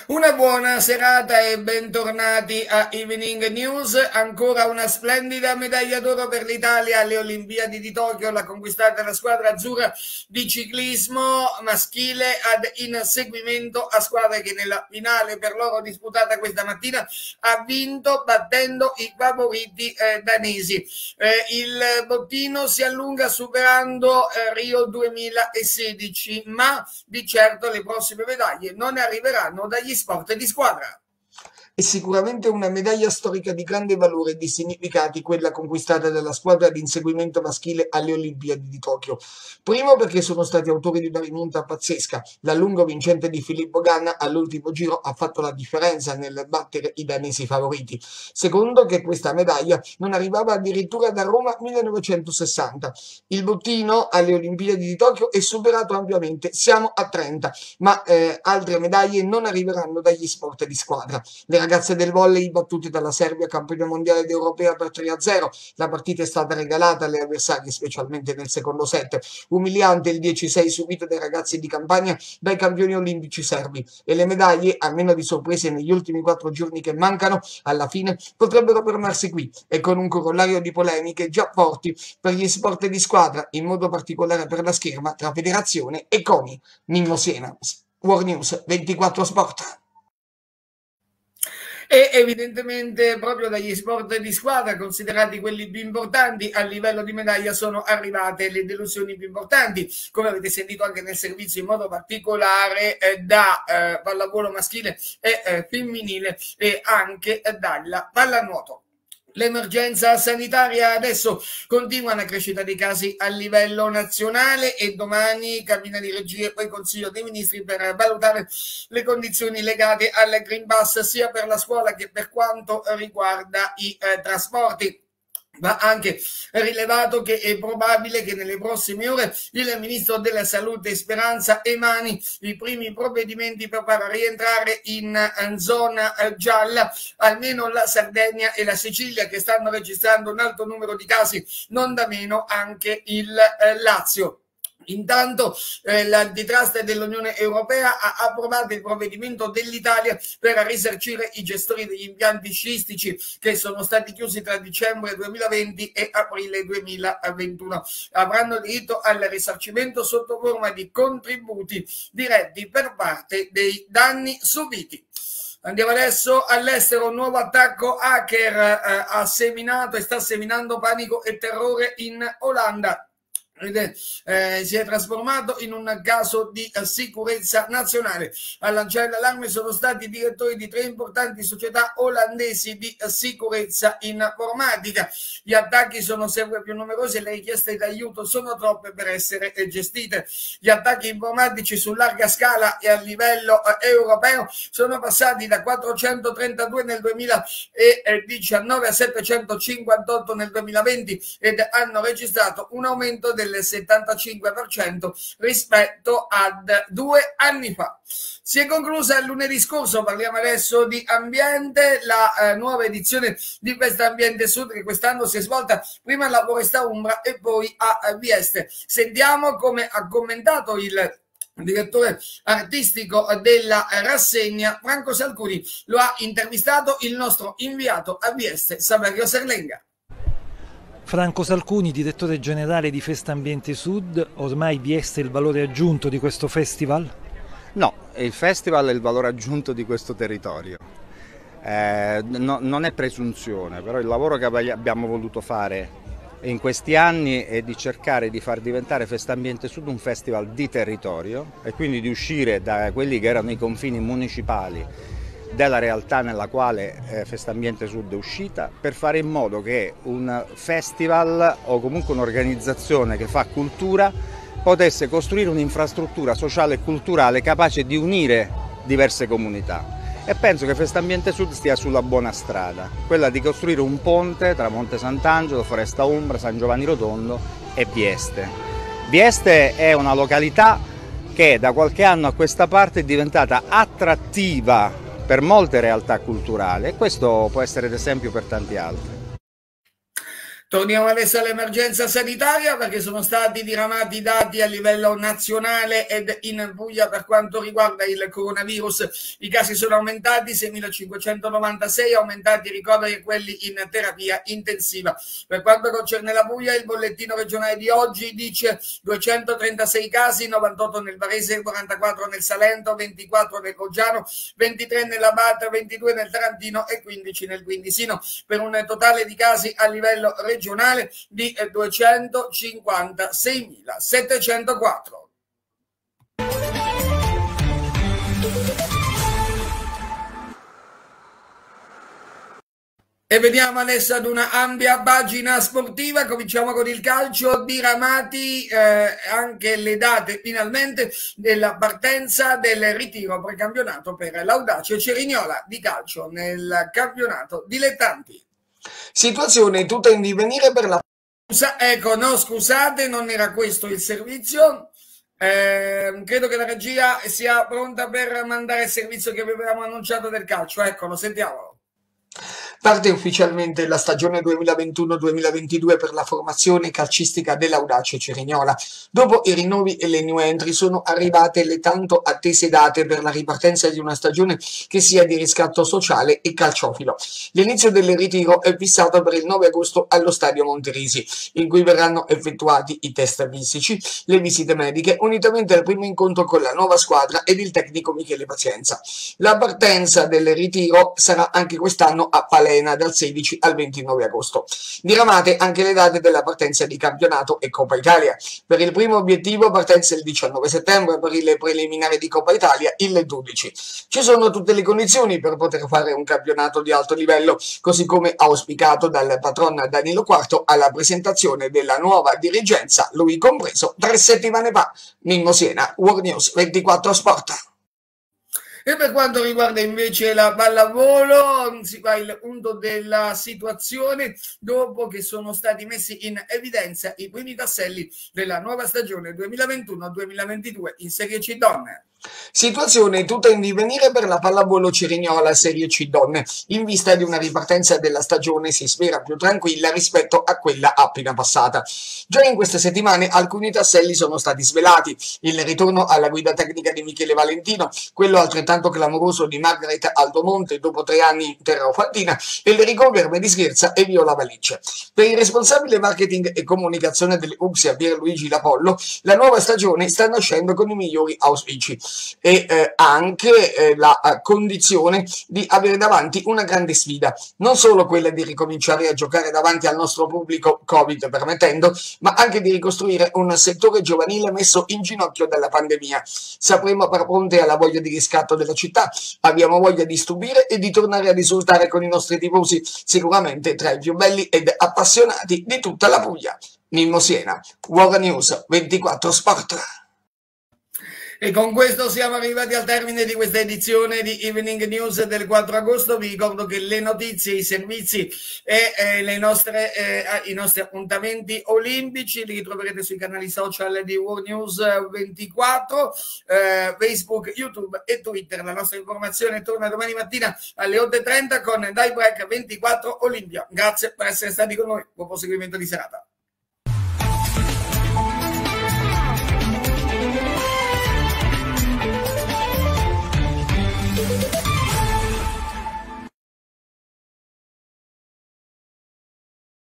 Una buona serata e bentornati a Evening News. Ancora una splendida medaglia d'oro per l'Italia alle Olimpiadi di Tokyo, l'ha conquistata la squadra azzurra di ciclismo maschile ad inseguimento a squadre che nella finale per loro disputata questa mattina ha vinto battendo i favoriti danesi. Il bottino si allunga superando Rio 2016, ma di certo le prossime medaglie non arriveranno dagli sport di squadra. È sicuramente una medaglia storica di grande valore e di significati quella conquistata dalla squadra di inseguimento maschile alle Olimpiadi di Tokyo. Primo perché sono stati autori di una rimonta pazzesca. L'allungo vincente di Filippo Ganna all'ultimo giro ha fatto la differenza nel battere i danesi favoriti. Secondo che questa medaglia non arrivava addirittura da Roma 1960. Il bottino alle Olimpiadi di Tokyo è superato ampiamente, siamo a 30, ma altre medaglie non arriveranno dagli sport di squadra. Le ragazze del volley battute dalla Serbia, campione mondiale ed europea per 3-0. La partita è stata regalata alle avversarie, specialmente nel secondo set. Umiliante il 10-6 subito dai ragazzi di Campania dai campioni olimpici serbi. E le medaglie, a meno di sorprese negli ultimi 4 giorni che mancano, alla fine potrebbero fermarsi qui e con un corollario di polemiche già forti per gli sport di squadra, in modo particolare per la scherma tra federazione e CONI. Mimmo Siena, World News 24 Sport. E evidentemente proprio dagli sport di squadra, considerati quelli più importanti a livello di medaglia, sono arrivate le delusioni più importanti, come avete sentito anche nel servizio, in modo particolare da pallavolo maschile e femminile e anche dalla pallanuoto. L'emergenza sanitaria adesso continua una crescita dei casi a livello nazionale e domani cabina di regia e poi Consiglio dei Ministri per valutare le condizioni legate al Green Pass sia per la scuola che per quanto riguarda i trasporti. Va anche rilevato che è probabile che nelle prossime ore il ministro della Salute Speranza emani i primi provvedimenti per far rientrare in zona gialla almeno la Sardegna e la Sicilia, che stanno registrando un alto numero di casi, non da meno anche il Lazio. Intanto l'antitrust dell'Unione Europea ha approvato il provvedimento dell'Italia per risarcire i gestori degli impianti sciistici che sono stati chiusi tra dicembre 2020 e aprile 2021. Avranno diritto al risarcimento sotto forma di contributi diretti per parte dei danni subiti. Andiamo adesso all'estero. Un nuovo attacco hacker ha seminato e sta seminando panico e terrore in Olanda. Si è trasformato in un caso di sicurezza nazionale. A lanciare l'allarme sono stati i direttori di 3 importanti società olandesi di sicurezza informatica. Gli attacchi sono sempre più numerosi e le richieste d'aiuto sono troppe per essere gestite. Gli attacchi informatici su larga scala e a livello europeo sono passati da 432 nel 2019 a 758 nel 2020 ed hanno registrato un aumento del 75% rispetto ad 2 anni fa. Si è conclusa lunedì scorso, parliamo adesso di ambiente, la nuova edizione di Festa Ambiente Sud, che quest'anno si è svolta prima alla Foresta Umbra e poi a Vieste. Sentiamo come ha commentato il direttore artistico della rassegna, Franco Salcuni. Lo ha intervistato il nostro inviato a Vieste, Saverio Serlenga. Franco Salcuni, direttore generale di Festa Ambiente Sud, ormai Vieste è il valore aggiunto di questo festival? No, il festival è il valore aggiunto di questo territorio. Non è presunzione, però il lavoro che abbiamo voluto fare in questi anni è di cercare di far diventare Festa Ambiente Sud un festival di territorio e quindi di uscire da quelli che erano i confini municipali della realtà nella quale Festa Ambiente Sud è uscita, per fare in modo che un festival o comunque un'organizzazione che fa cultura potesse costruire un'infrastruttura sociale e culturale capace di unire diverse comunità. E penso che Festa Ambiente Sud stia sulla buona strada, quella di costruire un ponte tra Monte Sant'Angelo, Foresta Umbra, San Giovanni Rotondo e Vieste. Vieste è una località che da qualche anno a questa parte è diventata attrattiva per molte realtà culturali e questo può essere d'esempio per tanti altri. Torniamo adesso all'emergenza sanitaria perché sono stati diramati dati a livello nazionale ed in Puglia per quanto riguarda il coronavirus. I casi sono aumentati, 6.596, aumentati i ricoveri e quelli in terapia intensiva. Per quanto concerne la Puglia, il bollettino regionale di oggi dice 236 casi, 98 nel Varese, 44 nel Salento, 24 nel Foggiano, 23 nell'Abate, 22 nel Tarantino e 15 nel Quindisino, per un totale di casi a livello regionale di 256.704. E vediamo adesso ad una ampia pagina sportiva. Cominciamo con il calcio. Diramati anche le date finalmente della partenza del ritiro precampionato per l'Audace Cerignola di calcio nel campionato dilettanti. Situazione tutta in divenire per la... Ecco, no, scusate, non era questo il servizio. Credo che la regia sia pronta per mandare il servizio che avevamo annunciato del calcio. Ecco, lo sentiamo. Parte ufficialmente la stagione 2021-2022 per la formazione calcistica dell'Audace Cerignola. Dopo i rinnovi e le new entry sono arrivate le tanto attese date per la ripartenza di una stagione che sia di riscatto sociale e calciofilo. L'inizio del ritiro è fissato per il 9 agosto allo Stadio Monterisi, in cui verranno effettuati i test fisici, le visite mediche, unitamente al primo incontro con la nuova squadra ed il tecnico Michele Pazienza. La partenza del ritiro sarà anche quest'anno a Palermo dal 16 al 29 agosto. Diramate anche le date della partenza di campionato e Coppa Italia. Per il primo obiettivo partenza il 19 settembre, per il preliminare di Coppa Italia il 12. Ci sono tutte le condizioni per poter fare un campionato di alto livello, così come auspicato dal patron Danilo IV alla presentazione della nuova dirigenza, lui compreso, 3 settimane fa. Mimmo Siena, World News 24 Sport. E per quanto riguarda invece la pallavolo, si fa il punto della situazione dopo che sono stati messi in evidenza i primi tasselli della nuova stagione 2021-2022 in Serie C Donne. Situazione tutta in divenire per la pallavolo Cerignola Serie C Donne. In vista di una ripartenza della stagione si spera più tranquilla rispetto a quella appena passata. Già in queste settimane alcuni tasselli sono stati svelati. Il ritorno alla guida tecnica di Michele Valentino, quello altrettanto clamoroso di Margaret Aldomonte dopo 3 anni in terra ofaltina e le riconferme di Scherza e Viola Valicce. Per il responsabile marketing e comunicazione delle Uxia Pierluigi Lapollo, la nuova stagione sta nascendo con i migliori auspici e anche la condizione di avere davanti una grande sfida, non solo quella di ricominciare a giocare davanti al nostro pubblico, Covid permettendo, ma anche di ricostruire un settore giovanile messo in ginocchio dalla pandemia. Sapremo far fronte alla voglia di riscatto della città, abbiamo voglia di stupire e di tornare a risultare con i nostri tifosi, sicuramente tra i più belli ed appassionati di tutta la Puglia. Mimmo Siena, World News 24 Sport. E con questo siamo arrivati al termine di questa edizione di Evening News del 4 agosto. Vi ricordo che le notizie, i servizi e i nostri appuntamenti olimpici li ritroverete sui canali social di World News 24, Facebook, YouTube e Twitter. La nostra informazione torna domani mattina alle 8:30 con Die Break 24 Olimpia. Grazie per essere stati con noi. Buon proseguimento di serata.